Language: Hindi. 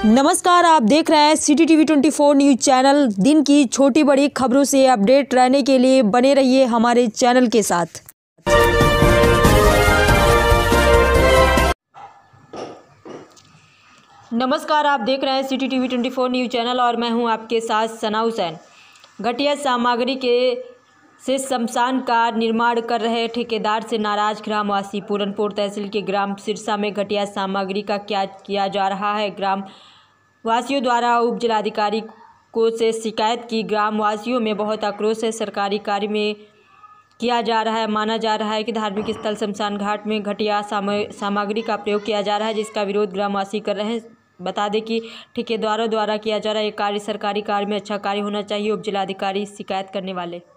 नमस्कार, आप देख रहे हैं सिटी टीवी 24 न्यूज चैनल। दिन की छोटी बड़ी खबरों से अपडेट रहने के लिए बने रहिए हमारे चैनल के साथ। नमस्कार, आप देख रहे हैं सिटी टीवी 24 न्यूज चैनल और मैं हूं आपके साथ सना हुसैन। घटिया सामग्री से शमशान का निर्माण कर रहे ठेकेदार से नाराज ग्रामवासी। पूरनपुर तहसील के ग्राम सिरसा में घटिया सामग्री का क्या किया जा रहा है। ग्राम वासियों द्वारा उप जिलाधिकारी को से शिकायत की। ग्राम वासियों में बहुत आक्रोश है। सरकारी कार्य में किया जा रहा है। माना जा रहा है कि धार्मिक स्थल शमशान घाट में घटिया सामग्री का प्रयोग किया जा रहा है, जिसका विरोध ग्रामवासी कर रहे हैं। बता दें कि ठेकेदारों द्वारा किया जा रहा है कार्य सरकारी कार्य में अच्छा कार्य होना चाहिए। उप जिलाधिकारी शिकायत करने वाले